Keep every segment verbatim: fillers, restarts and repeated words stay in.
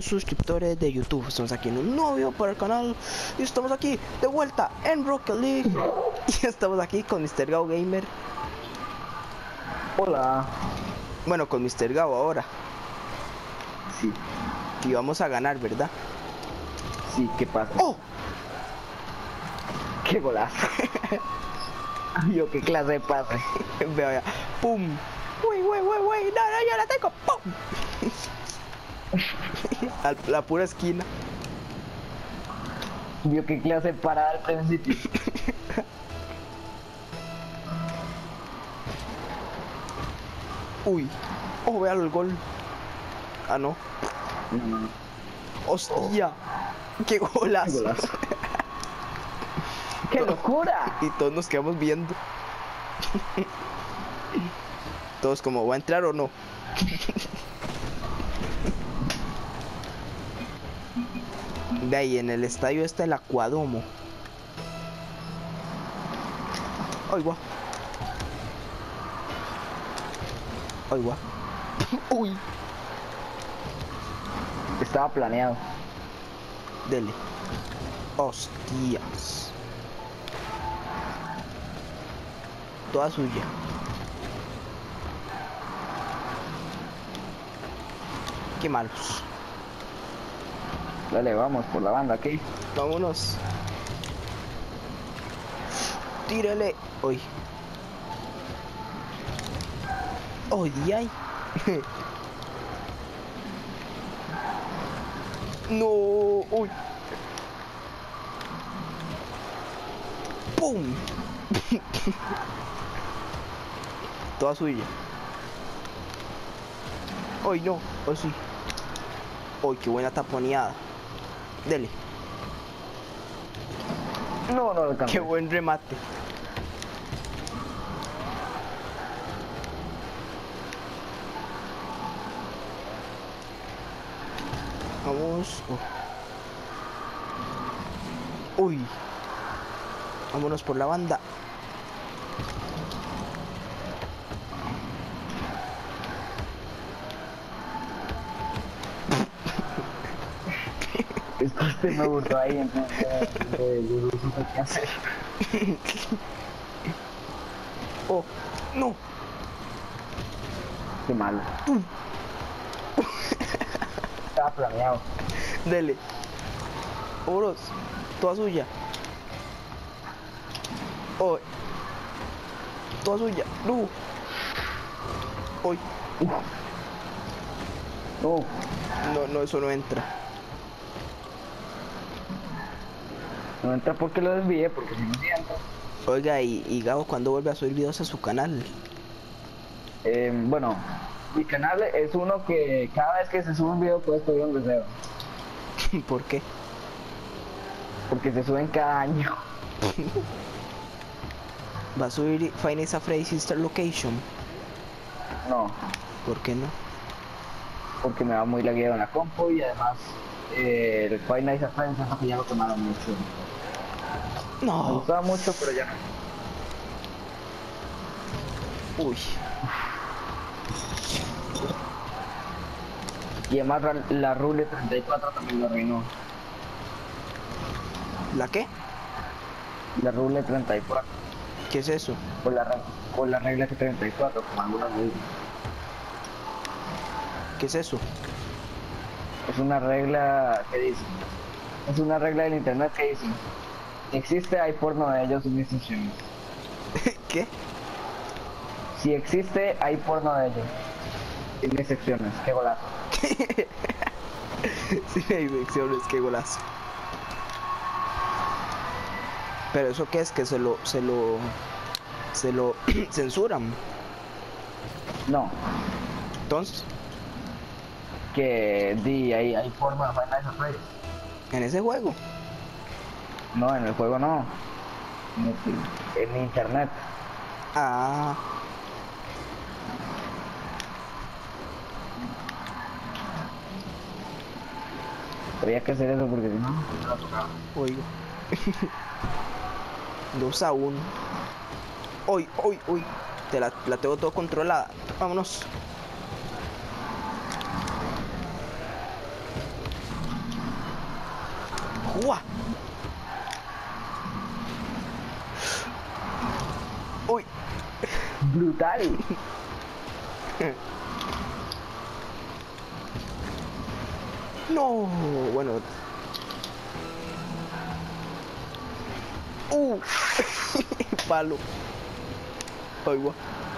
Suscriptores de YouTube, estamos aquí en un nuevo video para el canal y estamos aquí de vuelta en Rocket League y estamos aquí con mister Gao Gamer. Hola. Bueno, con mister Gao ahora. Sí. Y vamos a ganar, ¿verdad? Sí, ¿qué pasa? ¡Oh! ¡Qué golazo! Yo, qué clase de pase. Vea, ¡pum! ¡Uy, uy, uy, uy! ¡No, no, yo la tengo! ¡Pum! A la pura esquina. Vio qué clase de parada al principio. Uy. Oh, véalo el gol. Ah, no. No, no, no. ¡Hostia! ¡Qué golazo! ¡Qué golazo! ¡Qué locura! Y todos nos quedamos viendo. Todos como, ¿va a entrar o no? De ahí en el estadio está el Acuadomo. Ay, guau. Ay, guau. Uy. Estaba planeado. Dele. Hostias. Toda suya. Qué malos. Dale, vamos por la banda aquí. Vámonos. Tírale. Uy. Uy, ay. No. Uy. ¡Pum! Toda suya. Uy, no. Oh, sí. Uy, qué buena taponeada. Dele. No, no alcanzó. Qué buen remate. Vamos. Oh. Uy. Vámonos por la banda. Es que usted me gustó ahí, entonces eh, yo no supe qué hacer. Oh, no. Qué malo. Estaba planeado. Dele. Oros. Toda suya. Oh. Toda suya. No. Uy. No. No, no, eso no entra. No entra porque lo desvié, porque si no siento. Oiga, y, y Gabo, ¿cuándo vuelve a subir videos a su canal? Eh, bueno, mi canal es uno que cada vez que se sube un video puedes pedir un deseo. ¿Por qué? Porque se suben cada año. ¿Va a subir Five Nights at Freddy's Sister Location? No, ¿Por qué no? porque me va muy lagueado en la compu y además eh, el Five Nights at Freddy's es lo que ya lo tomaron mucho. Me No. gustaba mucho, pero ya no. Uy. Y además la Rule treinta y cuatro también lo arruinó. ¿La qué? La Rule treinta y cuatro. ¿Qué es eso? Por la, por la regla que treinta y cuatro, como algunas dicen. ¿Qué es eso? Es una regla que dice. Es una regla del internet que dice. Si existe, hay porno de ellos sin excepciones. ¿Qué? Si existe, hay porno de ellos. Sin excepciones. Qué golazo. Sí, hay infecciones, qué golazo. Pero eso qué es, que se lo, se lo, se lo censuran. No. Entonces, Que di, hay, hay porno de Five Nights at Freddy's. en ese juego. No, en el juego no. En, en internet. Ah, Había que hacer eso porque si no, no lo tocaba. oigo. dos a uno. Uy, uy, uy. Te la, la tengo todo controlada. Vámonos. ¡Guau! ¡Uy! Brutal. No, bueno. Uh, palo. Ay, guau.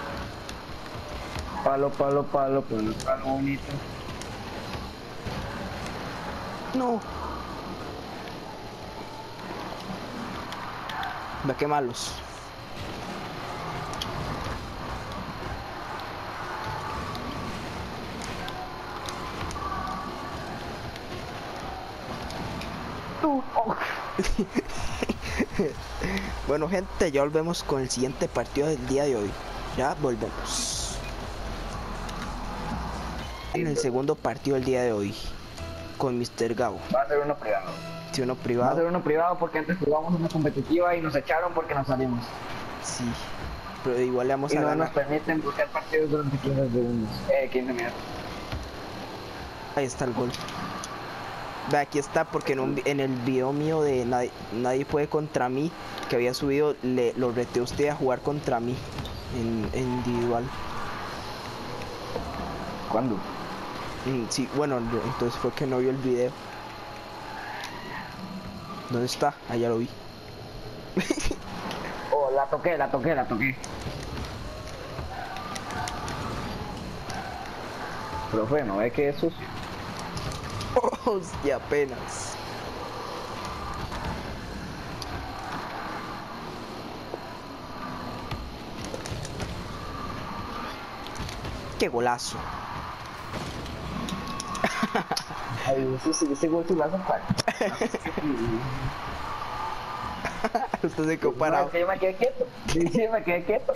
Palo, palo, palo, palo, palo bonito. No. Ve qué malos. Tú. Oh. Bueno, gente, ya volvemos con el siguiente partido del día de hoy. Ya volvemos. En el segundo partido del día de hoy con mister Gabo. Va a ser uno privado. Si uno Va a privado. ser uno privado porque antes jugamos una competitiva y nos echaron porque nos salimos. Sí. Pero igual le vamos Y a no ganar. nos permiten buscar partidos durante quince segundos. Eh, quince minutos. Ahí está el gol. Ve, aquí está porque en, un vi- en el video mío de nadie, nadie puede contra mí que había subido, le, lo reté a usted a jugar contra mí en, en individual. ¿Cuándo? Mm, sí, bueno, yo- entonces fue que no vio el video. ¿Dónde está? Allá lo vi. Oh, la toqué, la toqué, la toqué. Profe, ¿no ve que es sucio? Hostia, apenas. Qué golazo. Ay, ese, ese, ese gol tú lo vas a jugar. Usted se quedó No, parado. es que yo me quedé quieto. Sí, sí, me quedé quieto.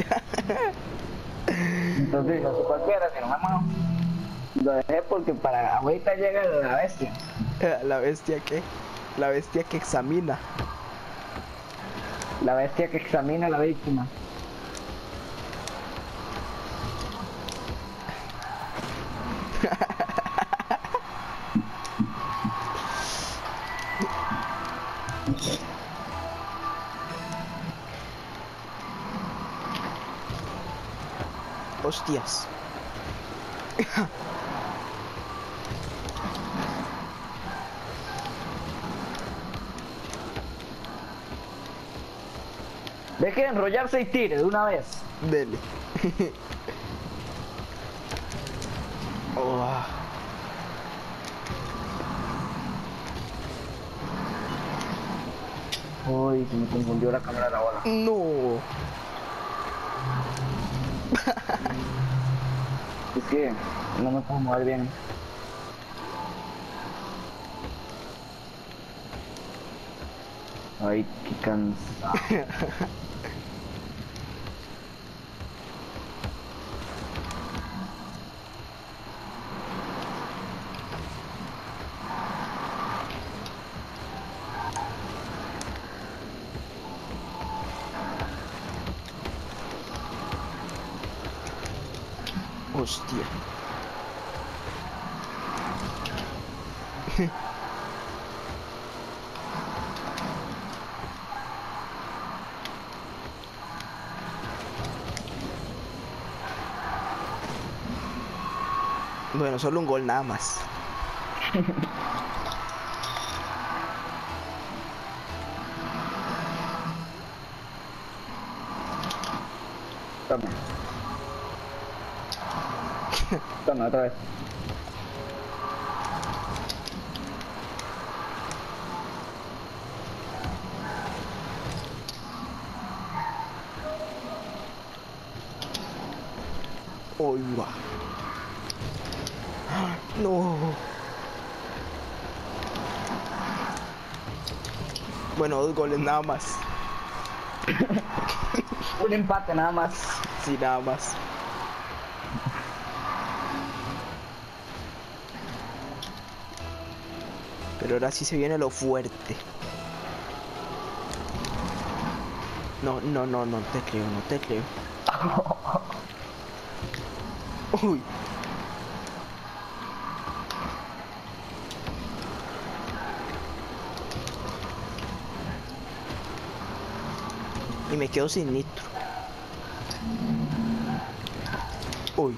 Entonces, no sé cualquiera, sino mamá. Lo dejé porque para ahorita llega la bestia. La bestia que. La bestia que examina. La bestia que examina a la víctima. Hostias. Deje de enrollarse y tire de una vez. Dele. Oh, ah. Uy, se me confundió la cámara de la bola. No. Es que no me puedo mover bien. Ay, qué cansado. Hostia. Bueno, solo un gol nada más. Toma. Toma, otra vez. Uy, va. No. Bueno, dos goles nada más. Un empate nada más. Sí, nada más. Pero ahora sí se viene lo fuerte. No, no, no, no te creo, no te creo. Uy. Y me quedo sin nitro. Uy.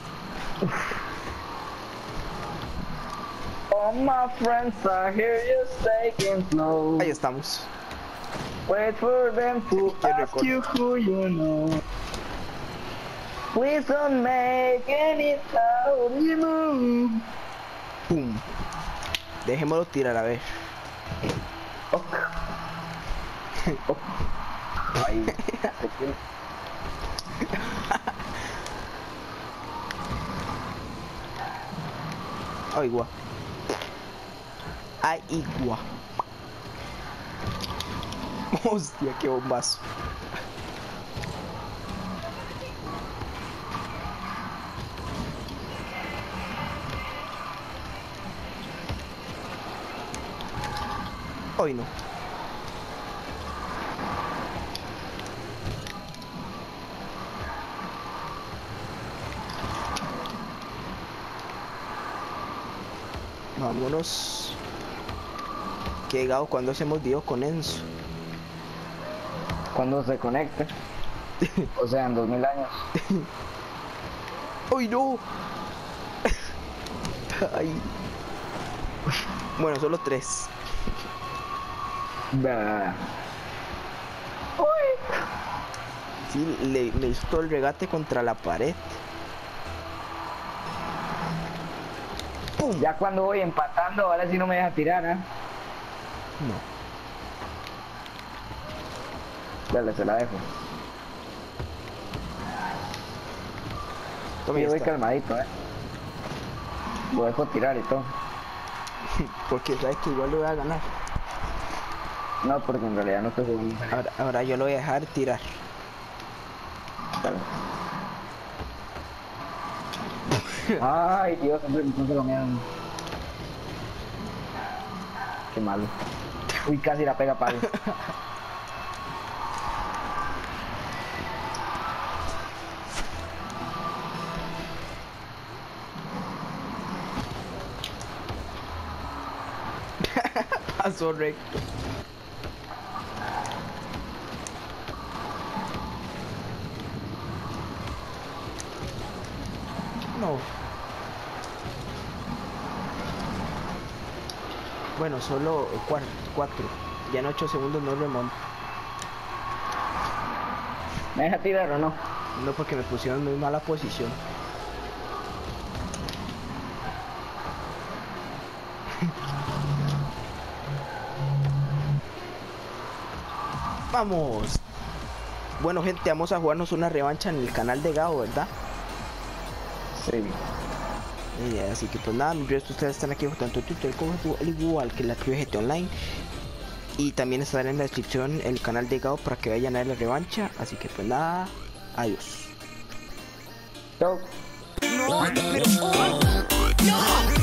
All my friends are here, just taking slow. Ahí estamos. Wait for them to Qué ask recuerdo. you who you know. Please don't make any loud you move. Pum. Dejémoslo tirar a ver. Ok. Ok. Ay, Ay, gua. Ay, igua. Hostia, qué bombazo. Hoy no. Vámonos. Qué llegado cuando hacemos video con Enzo. cuando se conecte. O sea, en dos mil años. ¡Ay, no! Ay. Bueno, solo tres. Bah. Sí, le, le hizo todo el regate contra la pared. ¡Pum! Ya cuando voy empatando, ahora sí no me deja tirar, ¿eh? No. Dale, se la dejo. Toma, Sí, ya voy está. calmadito, ¿eh? Lo dejo tirar y todo. Porque sabes que igual lo voy a ganar. No, porque en realidad no estoy jugando. Ahora, ahora yo lo voy a dejar tirar. Dale. Ay, Dios, hombre, no se lo mean. Qué malo. Uy, casi la pega palo. Pasó recto. No. Bueno, solo cuatro, cuatro. Ya en ocho segundos no remonto. ¿Me deja tirar o no? No, porque me pusieron en muy mala posición. Vamos. Bueno, gente, vamos a jugarnos una revancha en el canal de Gabo, ¿verdad? Sí. Y así que pues nada, mis videos ustedes están aquí tanto Twitter como Facebook, al igual que la tribu G T Online. Y también estará en la descripción el canal de Gabo para que vayan a ver la revancha. Así que pues nada, adiós. Chau. No, pero, oh, no.